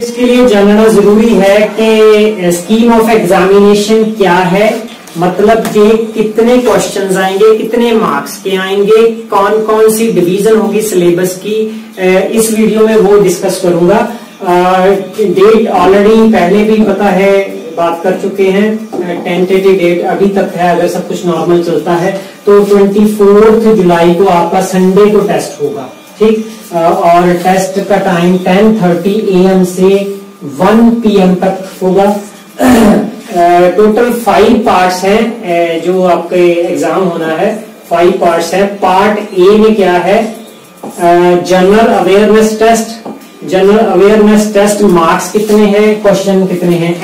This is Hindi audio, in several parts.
इसके लिए जानना जरूरी है कि स्कीम ऑफ एग्जामिनेशन क्या है, मतलब कि कितने क्वेश्चंस आएंगे, कितने मार्क्स के आएंगे, कौन कौन सी डिवीजन होगी सिलेबस की, इस वीडियो में वो डिस्कस करूंगा। डेट ऑलरेडी पहले भी पता है, बात कर चुके हैं। टेंटेटिव डेट अभी तक है, अगर सब कुछ नॉर्मल चलता है तो 24 जुलाई को आपका संडे को टेस्ट होगा, ठीक। और टेस्ट का टाइम 10:30 AM से 1 PM तक होगा। टोटल 5 पार्ट्स हैं जो आपके एग्जाम होना है। 5 पार्ट्स है। पार्ट ए में क्या है, general awareness test. General awareness test marks कितने हैं, क्वेश्चन कितने हैं,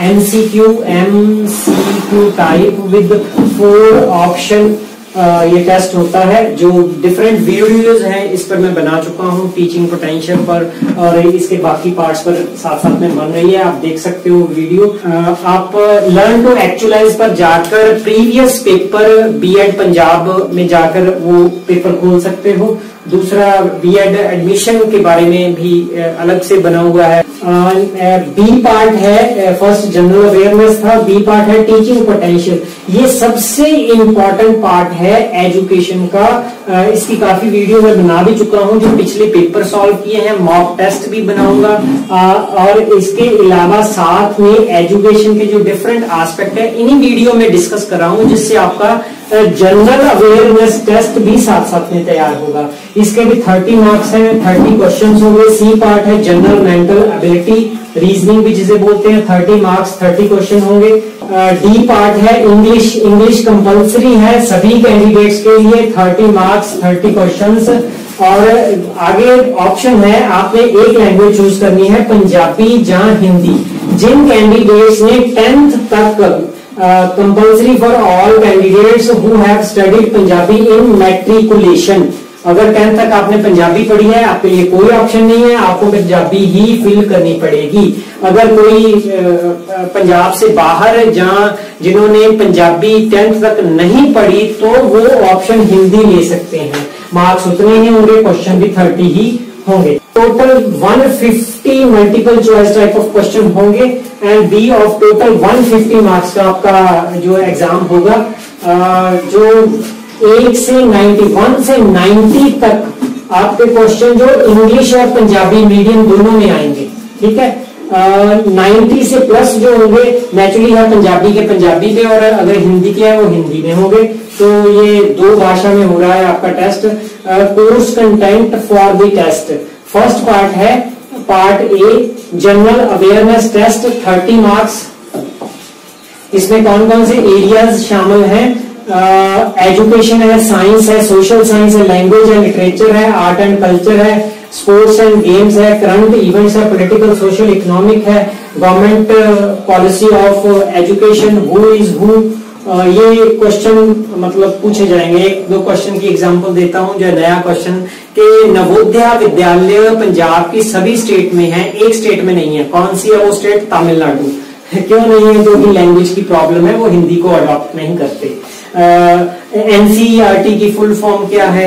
MCQ टाइप विद 4 ऑप्शन ये टेस्ट होता है। जो डिफरेंट वीडियोज हैं इस पर मैं बना चुका हूँ, टीचिंग पोटेंशियल पर और इसके बाकी पार्ट्स पर साथ साथ में बन रही है, आप देख सकते हो वीडियो। आप लर्न टू एक्चुअलाइज पर जाकर प्रीवियस पेपर बीएड पंजाब में जाकर वो पेपर खोल सकते हो। दूसरा बीएड एडमिशन के बारे में भी अलग से बना हुआ है। बी पार्ट है, फर्स्ट जनरल अवेयरनेस था, बी पार्ट है टीचिंग पोटेंशियल। ये सबसे इम्पोर्टेंट पार्ट है एजुकेशन का। इसकी काफी वीडियो मैं बना भी चुका हूं, जो पिछले पेपर सॉल्व किए हैं, मॉक टेस्ट भी बनाऊंगा। और इसके अलावा साथ में एजुकेशन के जो डिफरेंट एस्पेक्ट है इन्हीं वीडियो में डिस्कस कर रहा हूं, जिससे आपका जनरल अवेयरनेस टेस्ट भी साथ साथ में तैयार होगा। इसके भी 30 मार्क्स हैं, 30 क्वेश्चंस होंगे। सी पार्ट है जनरल मेंटल एबिलिटी, रीजनिंग भी जिसे बोलते हैं, 30 मार्क्स 30 क्वेश्चन होंगे। डी पार्ट है इंग्लिश। इंग्लिश कंपलसरी है सभी कैंडिडेट्स के लिए, 30 मार्क्स 30 क्वेश्चंस। और आगे ऑप्शन है, आपने एक लैंग्वेज चूज करनी है, पंजाबी या हिंदी। जिन कैंडिडेट्स ने 10th तक compulsory for all candidates who have studied Punjabi in matriculation, अगर 10th तक आपने पंजाबी पढ़ी है आपके लिए कोई ऑप्शन नहीं है, आपको पंजाबी ही फिल करनी पड़ेगी। अगर कोई पंजाब से बाहर जहां जिन्होंने पंजाबी 10th तक नहीं पढ़ी तो वो ऑप्शन हिंदी ले सकते हैं। मार्क्स उतने ही होंगे, क्वेश्चन भी 30 ही होंगे। Total 150 multiple choice type of question होंगे and B of total 150 marks का आपका जो एग्जाम होगा। जो 1 से 90 तक आपके क्वेश्चन जो इंग्लिश और पंजाबी मीडियम दोनों में आएंगे, ठीक है। 90 से प्लस जो होंगे नेचुरली है पंजाबी के पंजाबी में, और अगर हिंदी के है वो हिंदी में होंगे। तो ये 2 भाषा में हो रहा है आपका test. Course content for the test, first part है part A general awareness test, 30 marks. इसमें कौन कौन से एरियाज शामिल हैं, एजुकेशन है, साइंस है, सोशल साइंस है, लैंग्वेज है, लिटरेचर है, आर्ट एंड कल्चर है, स्पोर्ट्स एंड गेम्स है, करंट इवेंट्स है, पॉलिटिकल सोशल इकोनॉमिक है, government policy of education, who is who. ये क्वेश्चन मतलब पूछे जाएंगे। 1-2 क्वेश्चन की एग्जांपल देता हूं। जो नया क्वेश्चन कि नवोदय विद्यालय पंजाब की सभी स्टेट में है, एक स्टेट में नहीं है, कौन सी है वो स्टेट, तमिलनाडु। क्यों नहीं है, क्योंकि लैंग्वेज की प्रॉब्लम है, वो हिंदी को अडॉप्ट नहीं करते। एनसीईआरटी की फुल फॉर्म क्या है,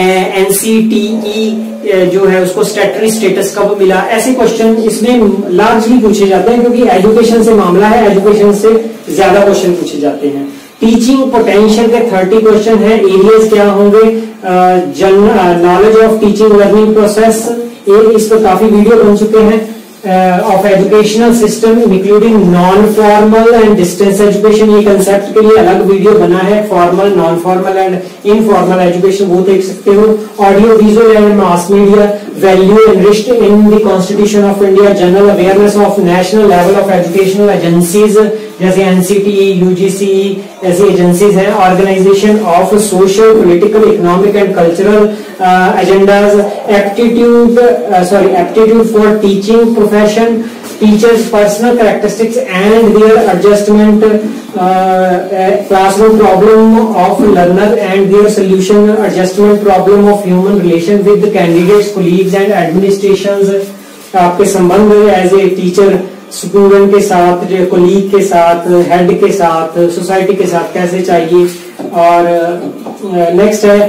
एनसीटीई जो है उसको स्टैट्यूटरी स्टेटस कब मिला। ऐसे क्वेश्चन इसमें लार्जली पूछे जाते हैं, क्योंकि एजुकेशन से मामला है, एजुकेशन से ज्यादा क्वेश्चन पूछे जाते हैं। टीचिंग पोटेंशियल के 30 क्वेश्चन है। एरियाज क्या होंगे, knowledge of teaching learning process, इस पर काफी वीडियो बन चुके हैं। Of educational system including non formal and distance education, ये कंसेप्ट के लिए अलग वीडियो बना है। Formal, non formal and informal education वो देख सकते हो। Audio visual and mass media, value enriched in the constitution of India, general awareness of national level of educational agencies जैसे एनसीटीई, यूजीसी ऐसी एजेंसीज हैं। Organisation of social, political, economic and cultural agendas, aptitude for teaching profession, teachers personal characteristics and their adjustment, classroom problem of learner and their solution, adjustment problem of human relation with candidates, colleagues and administrations, आपके संबंध एज ए टीचर स्टूडेंट के साथ, कोलीग के साथ, हेड के साथ, सोसाइटी के साथ कैसे चाहिए। और नेक्स्ट है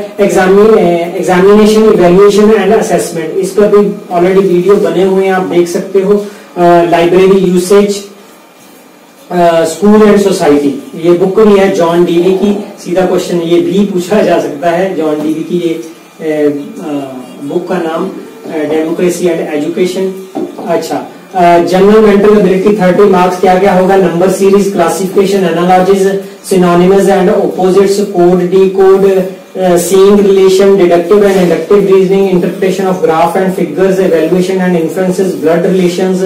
एग्जामिनेशन, इवैल्यूएशन एंड असेसमेंट, इस पर भी ऑलरेडी वीडियो बने हुए हैं, आप देख सकते हो। Library usage, school and society, ये बुक भी है जॉन डीवी की। सीधा क्वेश्चन ये भी पूछा जा सकता है, जॉन डीवी की ये बुक का नाम डेमोक्रेसी एंड एजुकेशन। अच्छा, जनरल मेंटल एबिलिटी 30 मार्क्स, क्या क्या होगा? Number series, classification, analogies, synonymous and opposites, code, decode, seeing relation, deductive and inductive reasoning, interpretation of graph and figures, evaluation and influences, blood relations.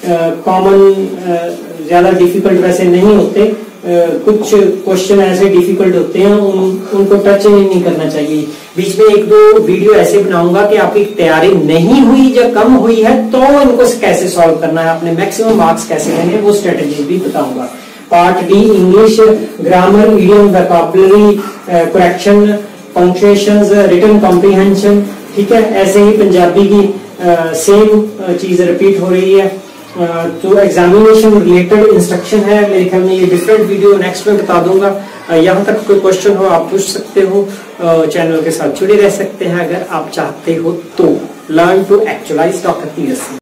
Common ज्यादा डिफिकल्ट वैसे नहीं होते, कुछ क्वेश्चन ऐसे डिफिकल्ट होते हैं, उनको टच नहीं करना चाहिए। बीच में एक दो वीडियो ऐसे बनाऊंगा कि आपकी तैयारी नहीं हुई या कम हुई है तो इनको कैसे सॉल्व करना है, अपने मैक्सिमम मार्क्स कैसे लेने हैं, वो स्ट्रेटेजी भी बताऊंगा। Part D, English grammar, idiom, vocabulary, correction, punctuations, written comprehension. ठीक है, ऐसे ही पंजाबी की सेम चीज रिपीट हो रही है। तो एग्जामिनेशन रिलेटेड इंस्ट्रक्शन है, मेरे ख्याल में ये डिफरेंट वीडियो नेक्स्ट में बता दूंगा। यहाँ तक कोई क्वेश्चन हो आप पूछ सकते हो, चैनल के साथ जुड़े रह सकते हैं अगर आप चाहते हो तो। Learn to actualise doctor TS.